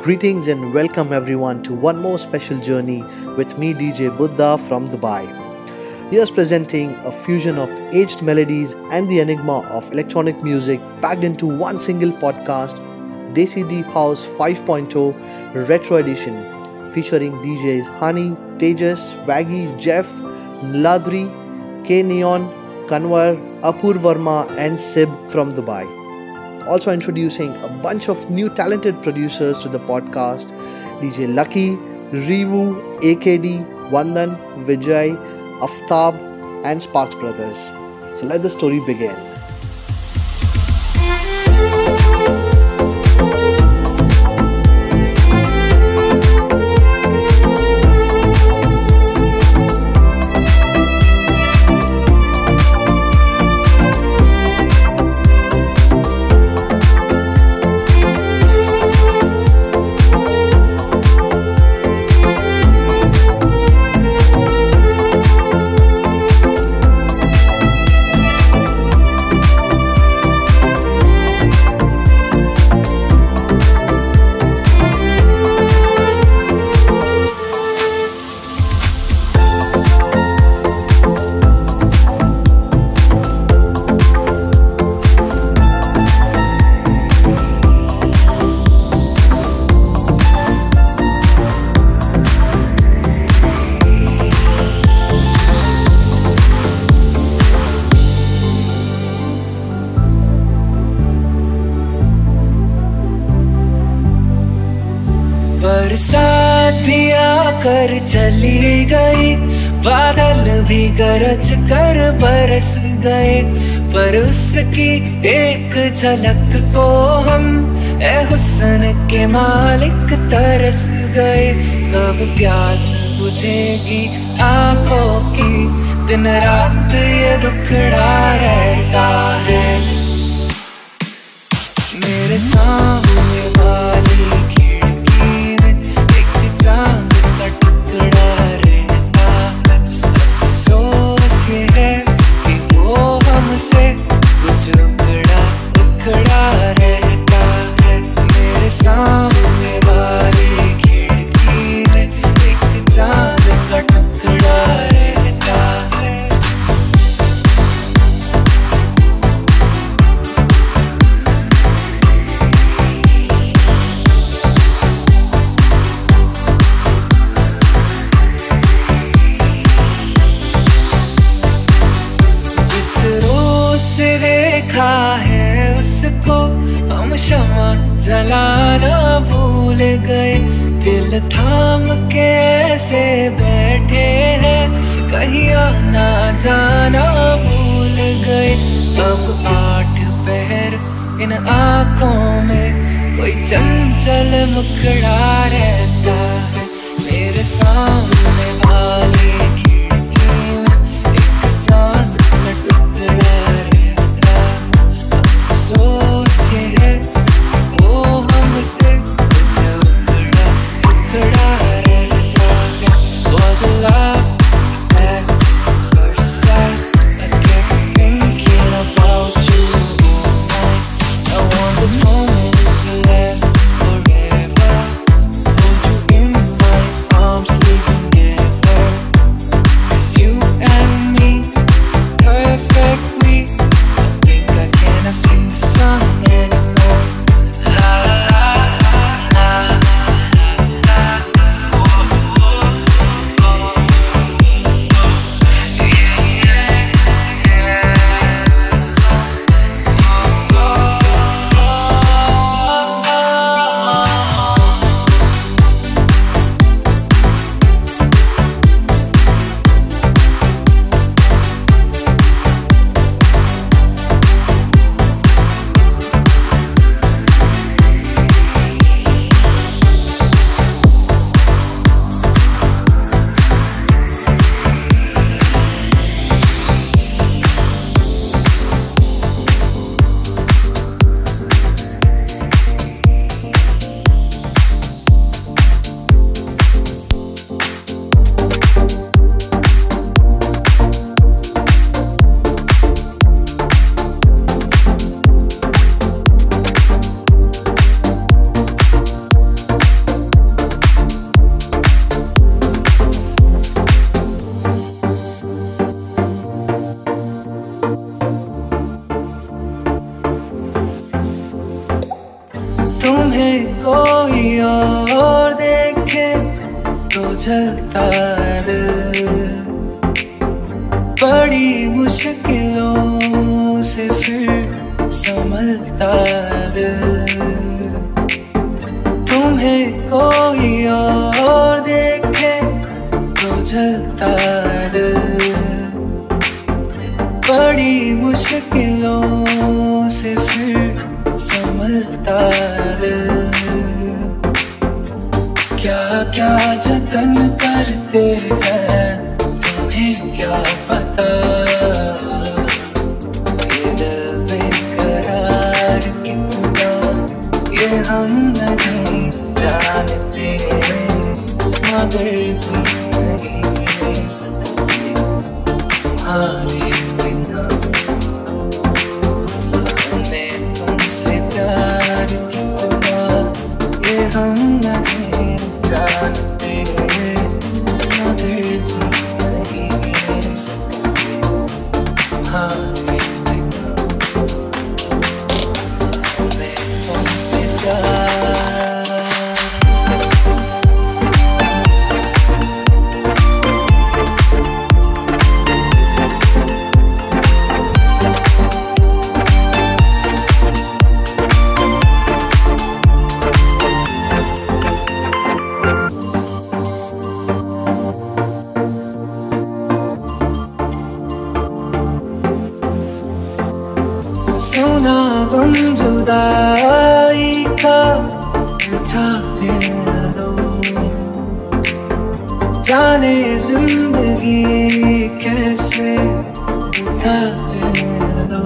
Greetings and welcome everyone to one more special journey with me, DJ Buddha from Dubai. Here's presenting a fusion of aged melodies and the enigma of electronic music packed into one single podcast, Desi Deep House 5.0 Retro Edition, featuring DJs Hani, Tejas, Waggy, Jeff, Ladri, K Neon, Kanwar, Apur Verma and Sib from Dubai. Also introducing a bunch of new talented producers to the podcast, DJ Lucky, Rivu, AKD, Vandan, Vijay, Aftab and Sparks Brothers. So let the story begin. बरसात भी आकर चली गई, बादल भी गरज कर बरस गए, पर उसकी एक झलक को हम ए हुस्न के मालिक तरस गए। कब प्यास बुझेगी आंखों की, दिन रात ये दुखड़ा रहता है। मेरे सामने वाली चांद का टुकड़ा रहता है, अफसोस ये है कि वो हमसे कुछ उखड़ा रहता है। मेरे सामने वाली खिड़की में एक चांद का टुकड़ा रहता है। देखा है उसको हम शमा जलाना भूल गए, दिल थाम के ऐसे बैठे हैं कहीं आना जाना भूल गए। अब 8 पहर इन आँखों में कोई चंचल मुखड़ा रहता है। मेरे सामने वाली खिड़की में एक चांद का टुकड़ा अफसोस ये है वो हमसे कुछ उखड़ा रहता है। Was a love at first sight, I kept thinking about you all night. I want this moment to last forever, hold you in my arms, leave you never. कोई और देखे तो जलता दिल, बड़ी मुश्किलों से फिर संभलता दिल। तुम्हें कोई और देखे तो जलता दिल, बड़ी मुश्किलों से फिर संभलता दिल। क्या क्या जतन करते हैं तुम्हें क्या पता, ये दिल बेकरार कितना ये हम नहीं जानते, मगर जी नहीं सकते तुम्हारे बिना। हमने तुमसे प्यार कितना ये हम नहीं जानते, मगर जी नहीं सकते तुम्हारे बिना। हमने तुमसे प्यार सुना गम जुदाई का उठाते लो, जाने जिंदगी कैसे उठाते लो।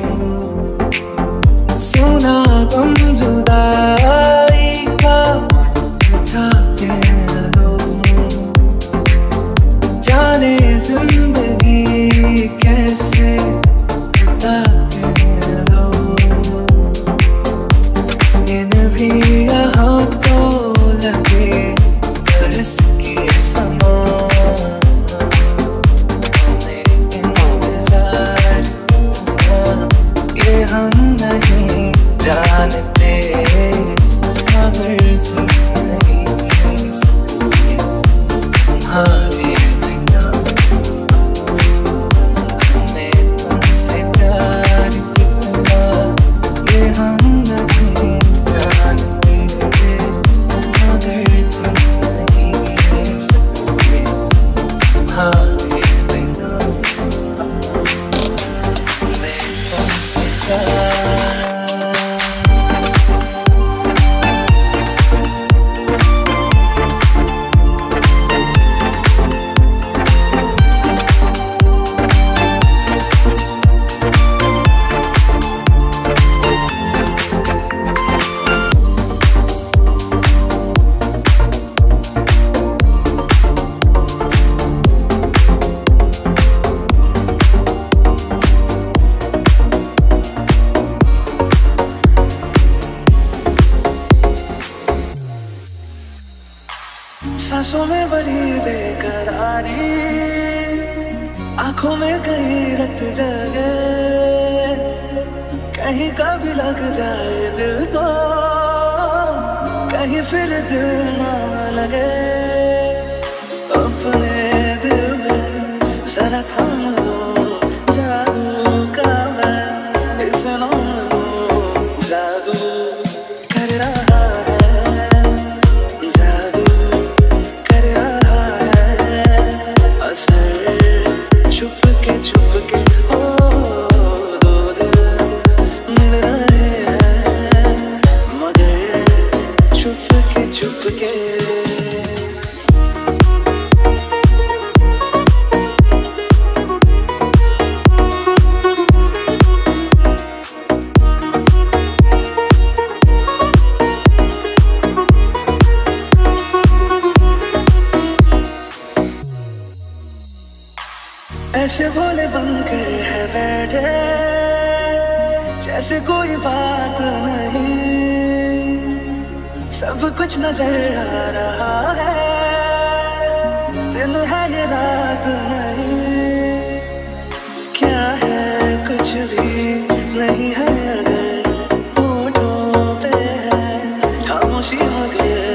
सुना गम जुदाई का उठाते लो, जाने जिंदगी कैसे उठाते लो। इन भी यहाँ तो लगे बरस के समान, हमें इंतजार ये हम नहीं जानते, मगर जी नहीं सकते तुम्हारे बिना। हमें तुमसे प्यार कितना ये हम नहीं जानते, मगर जी नहीं सकते तुम्हारे बिना। हमें तुमसे प्यार सांसों में बड़ी बेकरारी, आंखों में कहीं रत जगे, कहीं का भी लग जाए दिल तो कहीं फिर दिल ना लगे। अपने दिल में जरा थाम लो जादू का मैं इस नाम लो, जादू कर रहा है, जादू कर रहा है असर, छुप के हो दो दिल मिल रहे हैं, मगर छुप के ऐसे भोले बनकर है बैठे जैसे कोई बात नहीं, सब कुछ नजर आ रहा है, दिन है ये रात नहीं। क्या है कुछ भी नहीं है अगर होठों पे है खामोशी मगर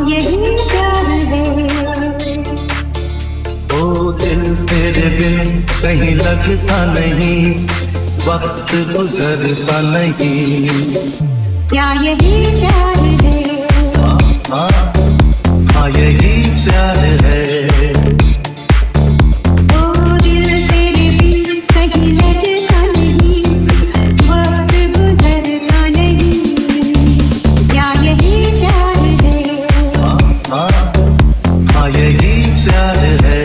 यही प्यार है। ओ दिल तेरे बिन कहीं लगता नहीं, वक्त गुजरता नहीं। क्या यही प्यार है? हाँ यही प्यार है। ओ दिल तेरे बिन कहीं लगता नहीं, वक्त गुजरता नहीं। क्या यही प्यार है? हाँ यही प्यार है।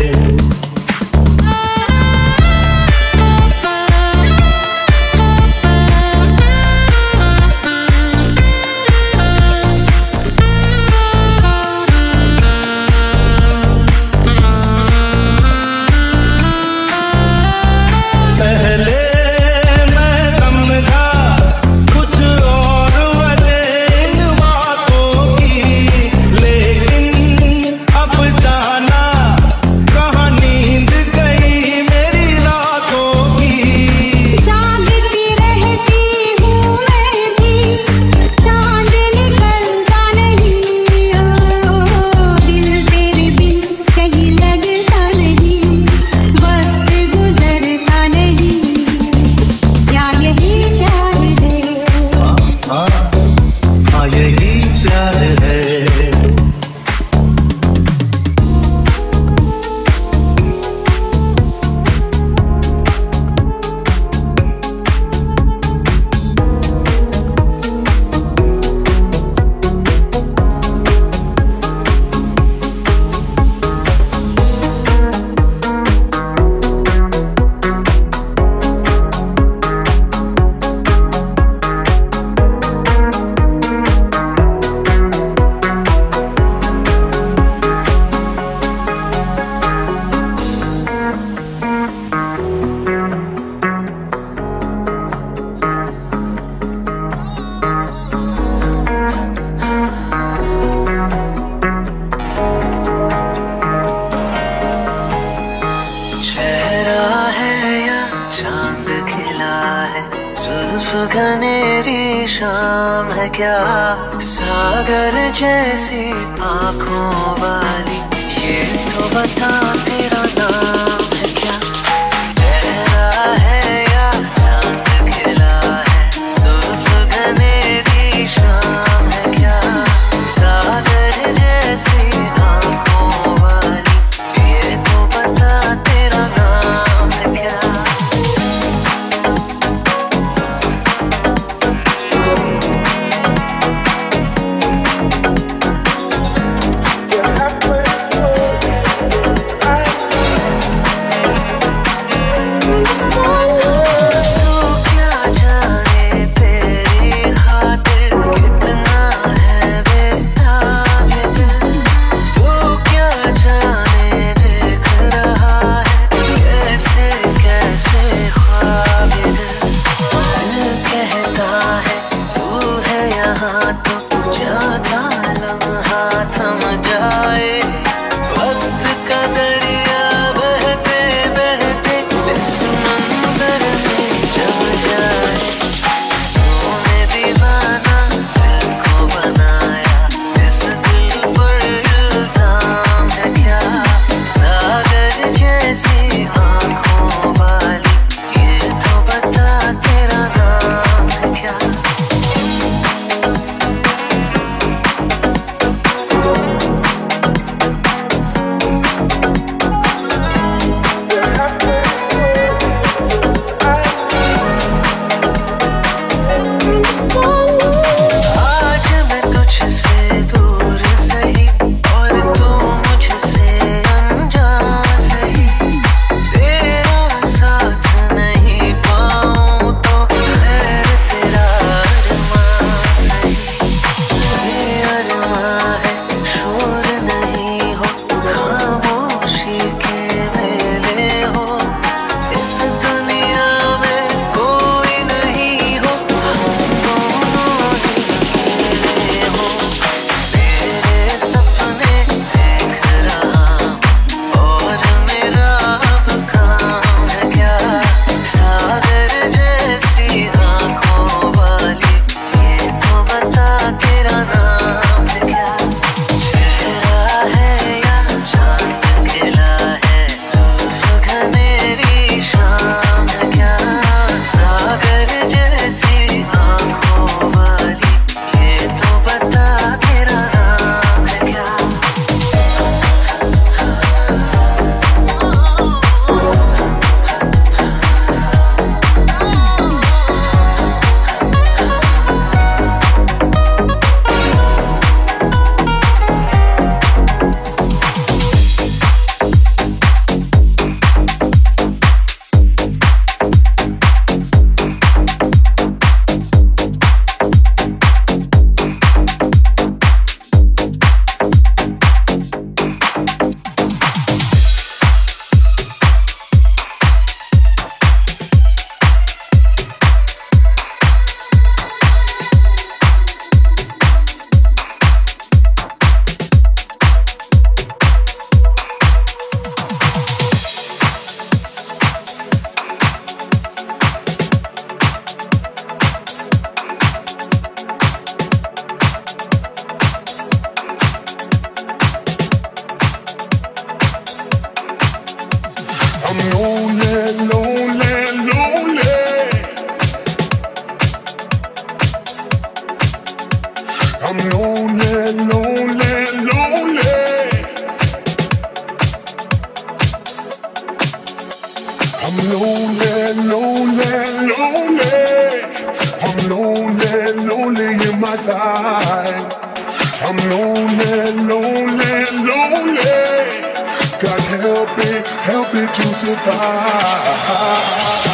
घनेरी शाम है क्या, सागर जैसी आंखों वाली, ये तो बता तेरा नाम है क्या। चेहरा है या चांद खिला है, जुल्फ घनेरी शाम है क्या, सागर जैसी आंखों वाली, ये तो बता तेरा नाम है क्या। lonely. God help me to survive.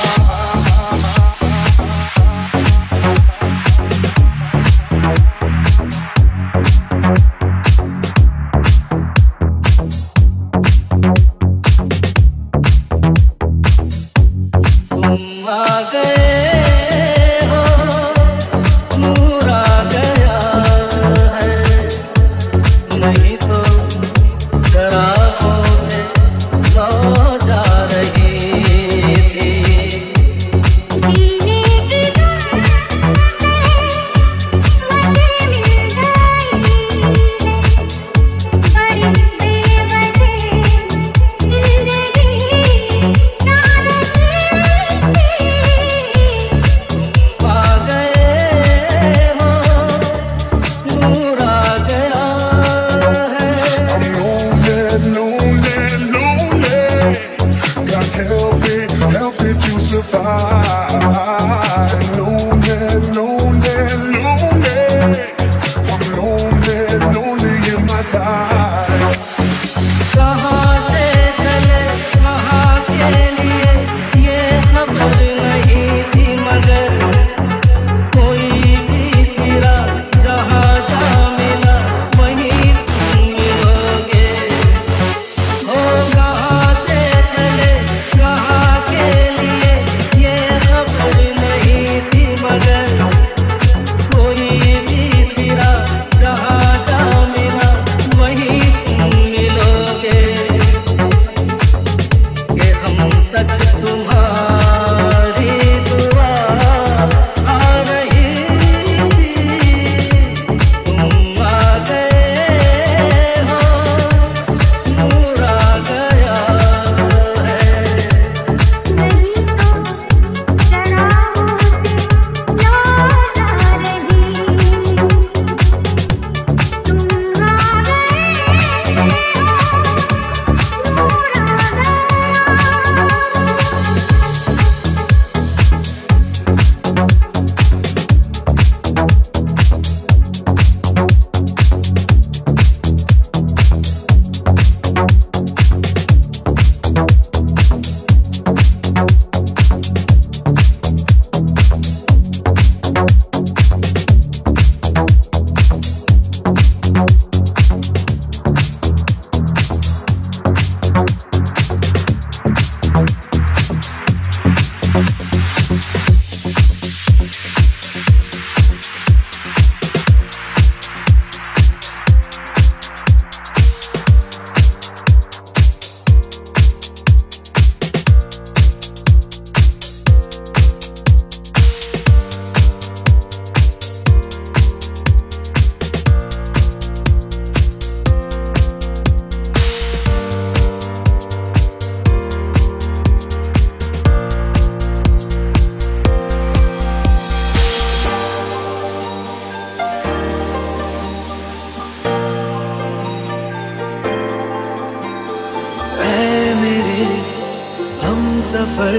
सफर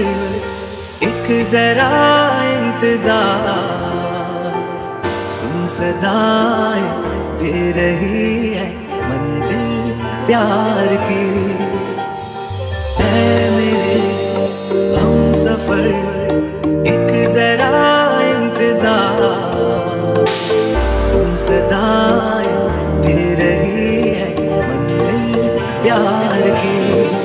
एक जरा इंतजार, सुन सदाएं दे रही है मंजिल प्यार की। है मेरे हम सफर एक जरा इंतजार, सुन सदाएं दे रही है मंजिल प्यार की।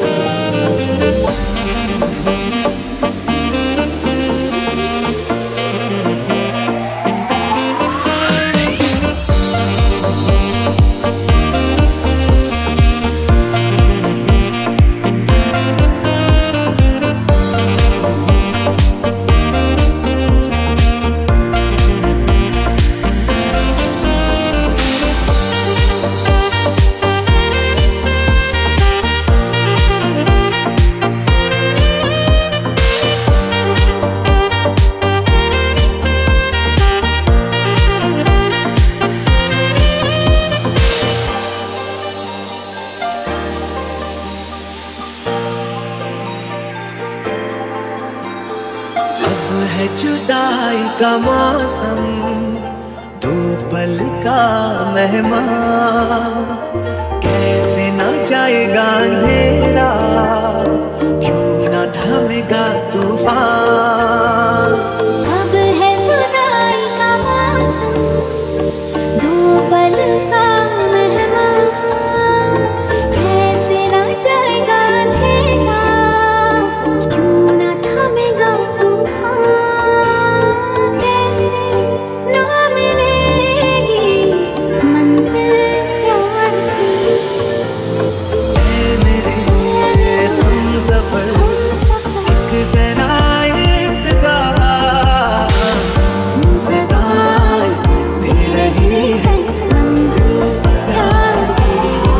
है जुदाई का मौसम, दो पल का मेहमान, कैसे जाएगा अंधेरा, क्यों ना थमेगा तूफान। अब है जुदाई का मौसम, दो पल का मेहमान, कैसे ना जाएगा अंधेरा, क्यों ना थमेगा तूफान। कैसे ना मिलेगी मंजिल प्यार की। मेरे हमसफर एक जरा इंतजार, सुनसान दे रही है मंजिल प्यार की।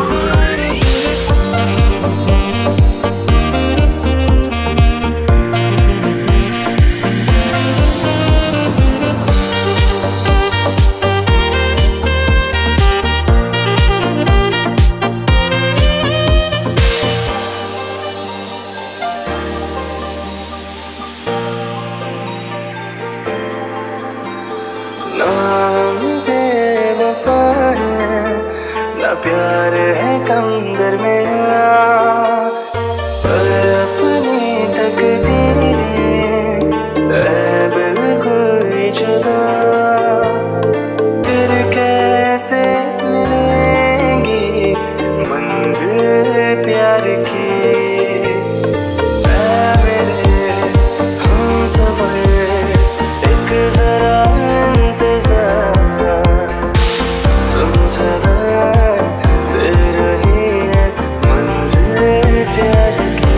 नाम बेवफा है, ना प्यार है कम दरमिया, पर अपनी तकदीर है बिल्कुल जुदा। फिर कैसे मिलेंगी मंजिल प्यार की। मेरे हमसफर एक जरा सुन सदा दे रही है मंजिल प्यार की।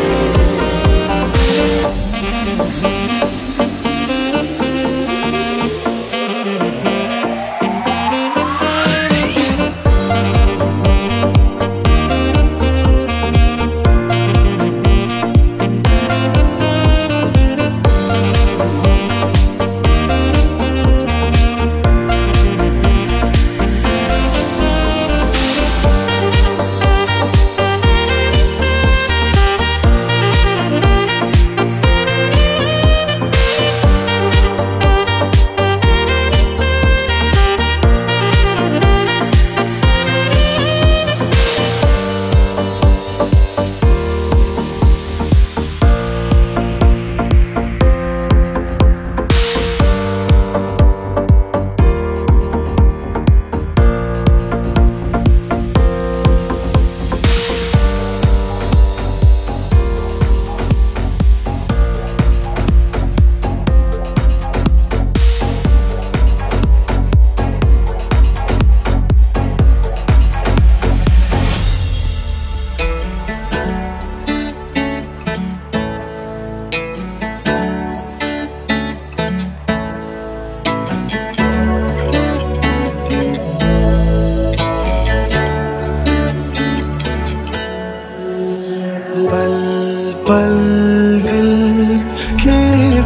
पल पल दिल के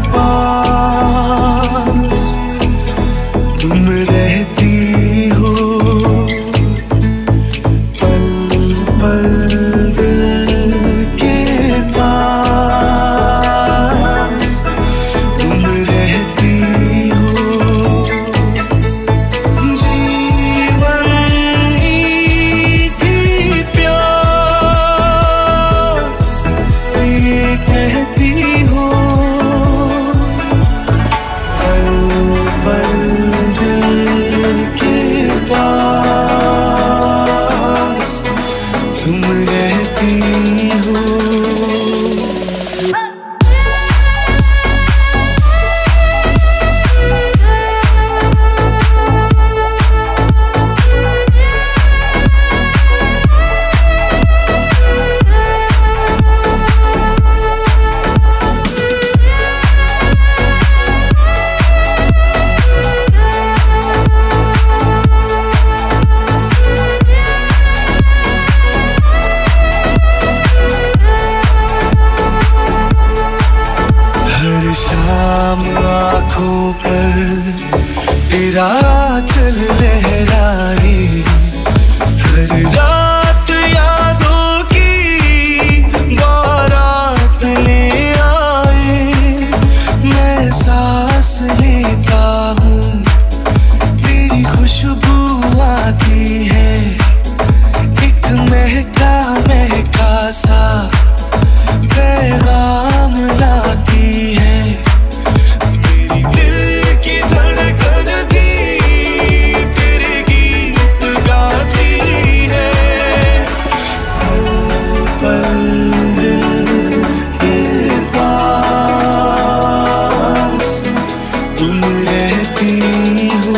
पास तुम रहती हो, पल पल दिल के पास तुम रहती हो। जीवन की प्यास ये कहती हो, पल पल दिल के पास तुम रहती हो। सा पैगाम लाती है, मेरी दिल की धड़कन भी तेरे गीत गाती है। पल दिल के पास तुम रहती हो।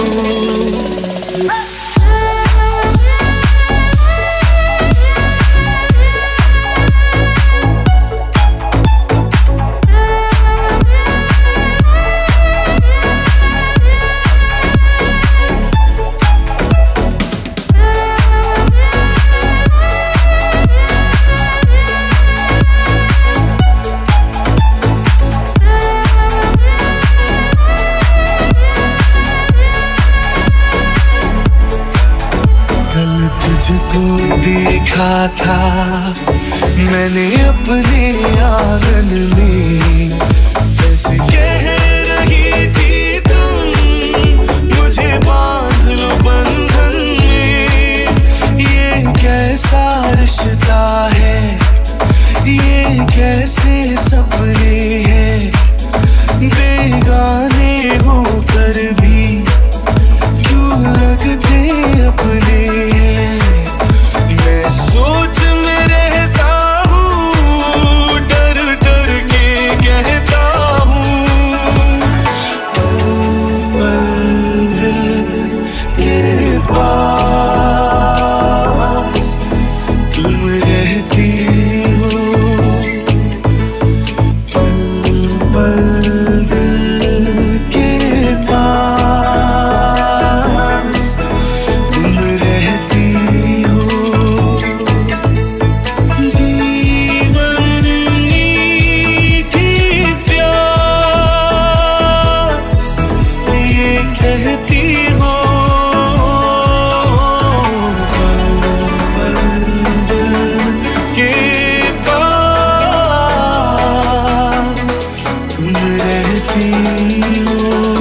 तुझको देखा था मैंने अपने आंगन में, जैसे कह रही थी तुम मुझे बांध लो बंधन में। ये कैसा रिश्ता है, ये कैसे सपने हैं, बेगाने होकर भी क्यों लगते अपने हैं। मैं सोच में रहता हूँ, डर डर के कहता हूँ, पल दिल के पास तुम रहती हो। पल दिल के पास तुम रहती हो। जीवन मीठी प्यास ये कहती हो। पल दिल के पास तुम रहती हो।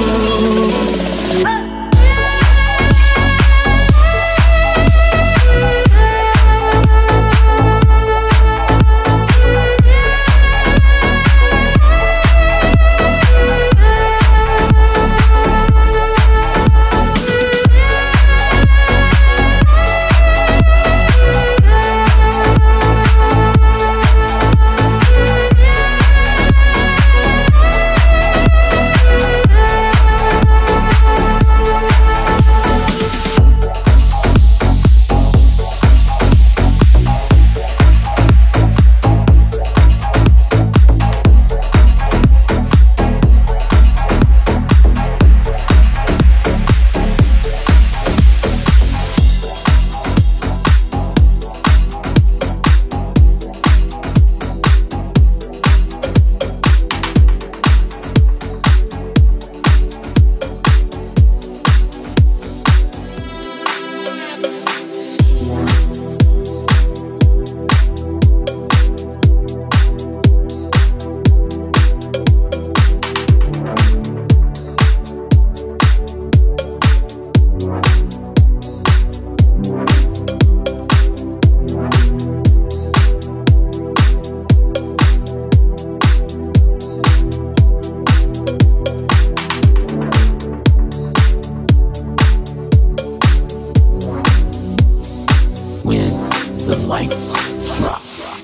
When the lights drop.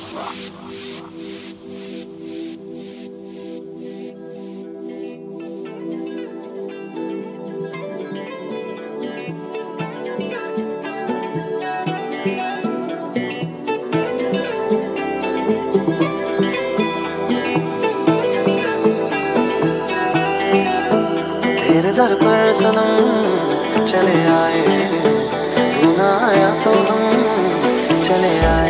तेरे दर पर सनम चले आए, तू ना आया तो हम चले आए।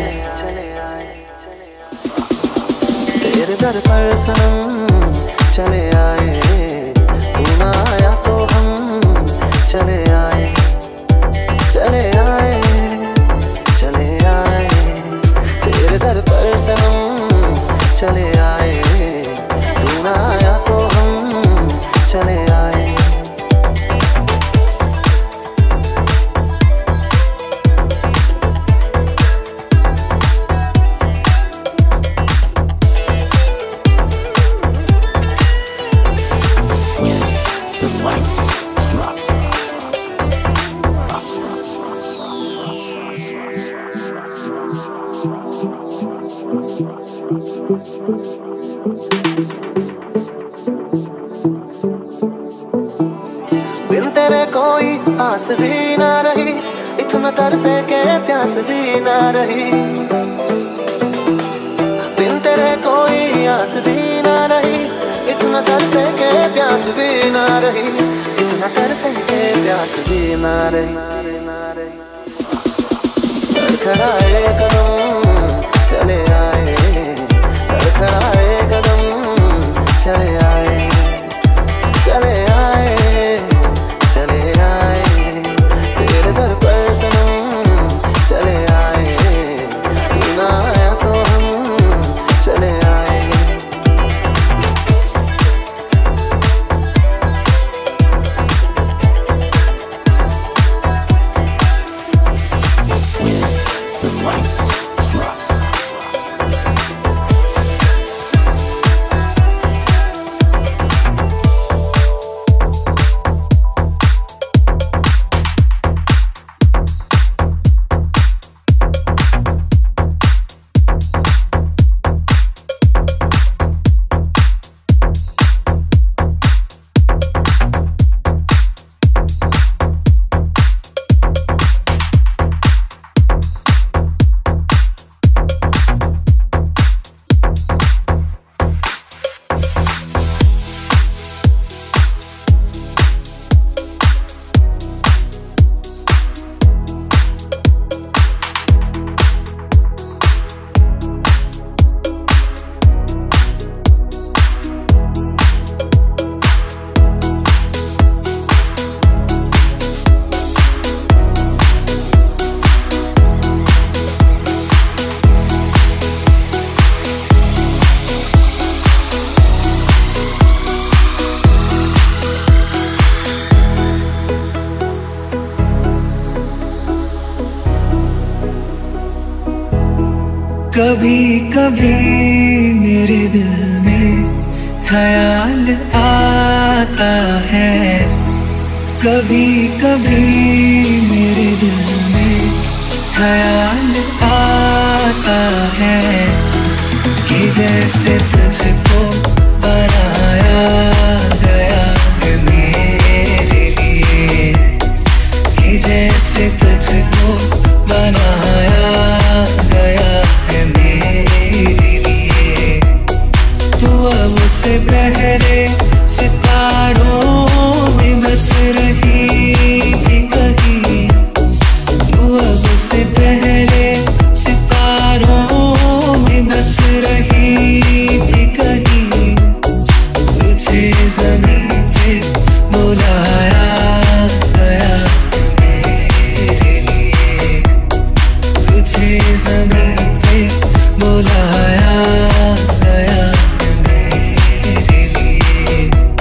तेरे दर पर सनम चले आए, तू ना आया तो हम चले आए। चले आए, चले आए, तेरे दर पर सनम चले आए, तू ना आया तो हम चले आए। बिन तेरे कोई आस भी ना रही, इतना तरसे के प्यास भी ना रही। बिन तेरे कोई आस भी ना रही, इतना तरसे के प्यास भी ना रही, इतना तरसे के प्यास भी ना रही। लड़खड़ाए कदम चले आए, लड़खड़ाए कदम चले आए, चले आए, चले आए तेरे दर पर सनम, चले आए तू ना आया तो हम चले आए। The lights drop. कभी कभी मेरे दिल में ख्याल आता है, कभी कभी मेरे दिल में ख्याल आता है कि जैसे तुझको बनाया गया है मेरे लिए, कि जैसे तुझको बनाया गया है मेरे लिए। तू अब से पहले सितारों में बस रही थी कहीं, तू अब से पहले सितारों में बस रही थी कहीं। तुझे ज़मीं पे बुलाया गया मेरे लिए, तुझे ज़मीं पे बुलाया गया मेरे लिए।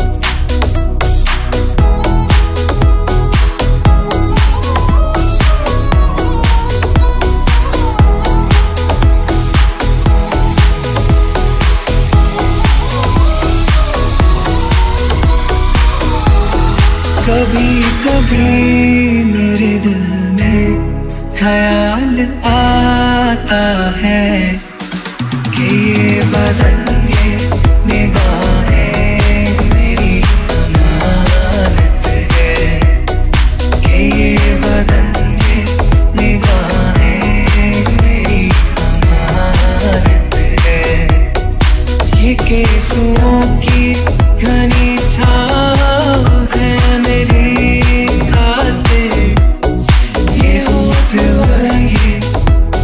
कभी कभी मेरे दिल में ख्याल आता है कि ये बदन ये निगाहें मेरी अमानत है, कि ये बदन ये निगाहें मेरी अमानत है। ये केसों की घनी छाँव है मेरी खातिर, ये होठ और ये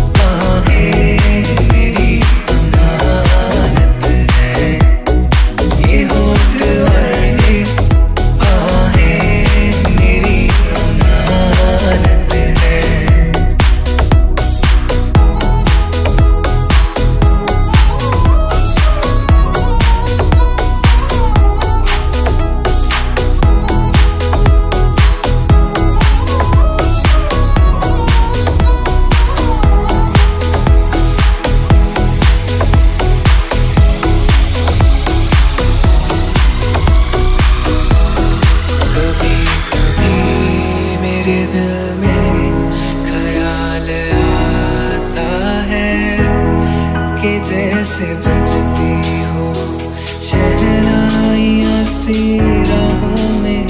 के जैसे बजती हो शहनाइयाँ सी राहों में।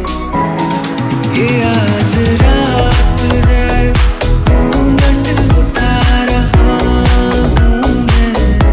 ये आज रात है घूंघट उठा रहा हूँ मैं,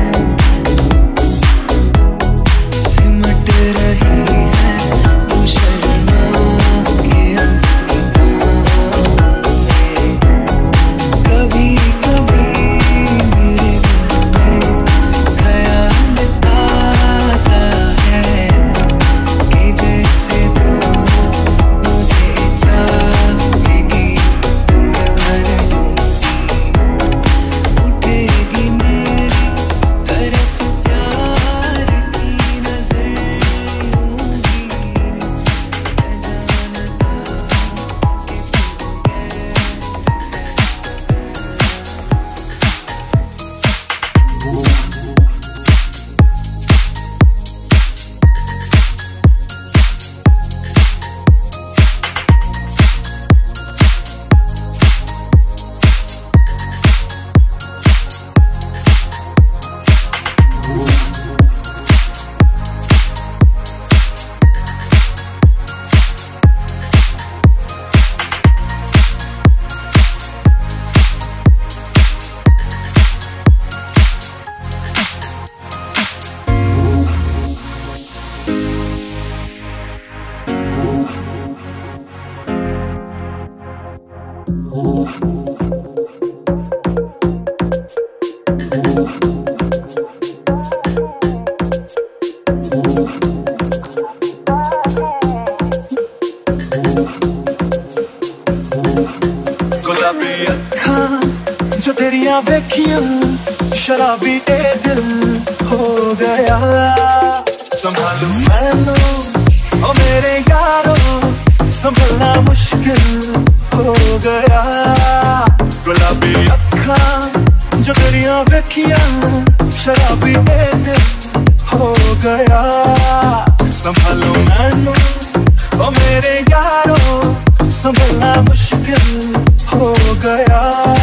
सिमट रही है तू शर्मा के अंतरालों में। कभी कभी मेरे दिल में ख्याल आता है कि जैसे तू मुझे चाहेगी भर दूंगी, उठेगी मेरी तरफ प्यार की नजर यूं ही, मैं जानता कि गुलाबी अखां जो तेरियां वेखियां शराबी ए दिल हो गया। संभालू मैनू ओ मेरे यारो संभलना मुश्किल हो गया। गुलाबी अखां जो तेरियां वेखियां शराबी ए दिल हो गया। संभालू मैनू ओ मेरे यारो संभलना मुश्किल हो गया।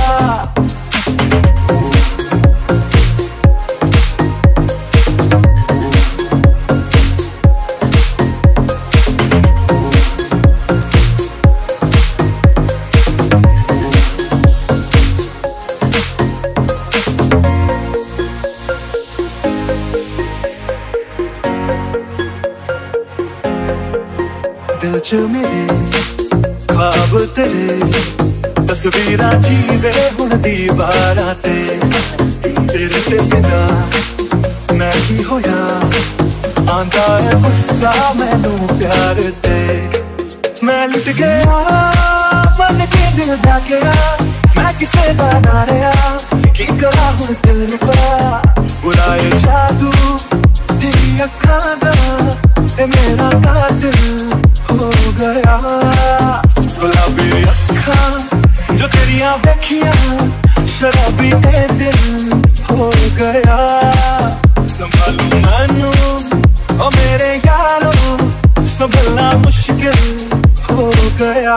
दिल च मेरे ख्वाब तेरे तस्वीरां जीवे हुण दीवारां ते। तेरे ते बिना मैं की होया आंदा है गुस्सा मैनू प्यार ते। मैं लुट गया बन के दिल दा गया, मैं किसे दा ना रहा की करा हुण दिल रुका। बुराए जादू तेरी अखां दा ए मेरा कातिल हो गया। गुलाबी अखां जो तेरियां वेखियां शराबी ए दिल हो गया। संभालू मैनू ओ मेरे यारो संभलना मुश्किल हो गया।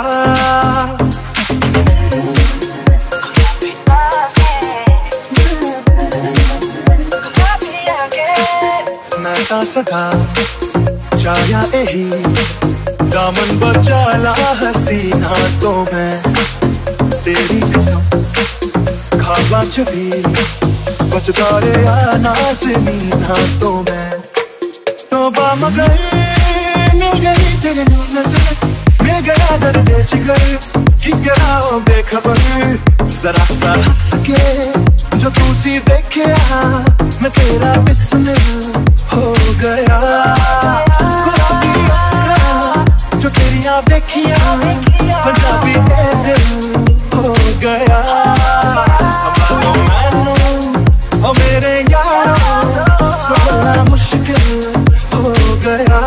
मैं ता सदा चाया यही दामन बचा ला हसीना तो मैं तेरी कसम खाबा च भी बचदा रेहा नाज़नीना तो मैं। तौबा मगर मिल गई तेरे नजर, मिल गया दर्द जिगर की करा ओ बेखबर। जरा सा हंस के जो तू सी देखिया मैं तेरा बिस्मिल हो गया। गुलाबी अखां जो तेरियां वेखियां पंजाबी ए दिल हो गया। संभालो मैनू ओ मेरे यारो संभलना मुश्किल हो गया।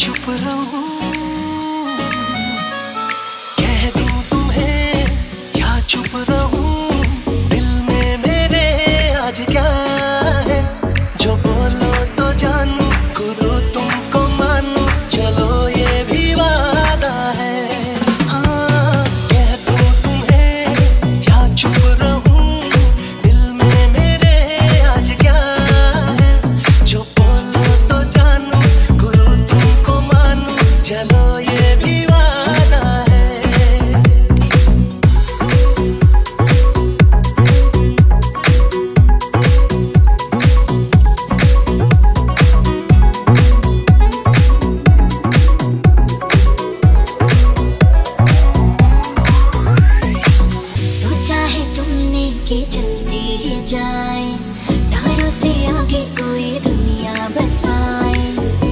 चुप रहूं, कह दूं तुम्हें या चुप रहूं, दिल में मेरे आज क्या है, जो बोलो तो जानू, करो तुमको मानू, चलो ये भी वादा है। हाँ, कह दूं तुम्हें या चुप रहूं, दिल में मेरे आज क्या है, जो बोलो तो जानू, करो तुमको मानू, चलो ये भी वादा है। सोचा है तुमने कि चलते ही जाए, तारों से आगे कोई दुनिया बसाए।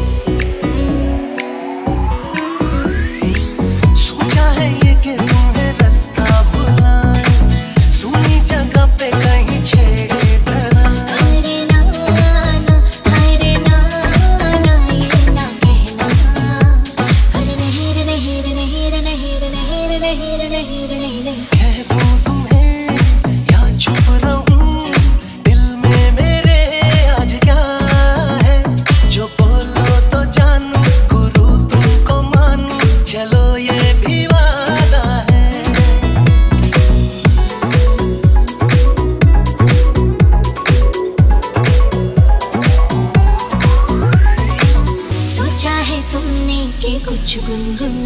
सोचा है ये कि तुम्हें रास्ता भुलाए, सुनी जगह पे कहीं छेड़े धरा। अरे ना ना, अरे ना ना, ये ना कहना। अरे नहीं रे नहीं रे नहीं रे नहीं रे नहीं रे नहीं रे नहीं रे नहीं रे। कह दूं तुम्हें या चुप रहूं, दिल में मेरे आज क्या है, जो बोलो तो जानू, गुरु तुमको मानू, चलो ये भी वादा है। सोचा है तुमने कि कुछ गुनगुन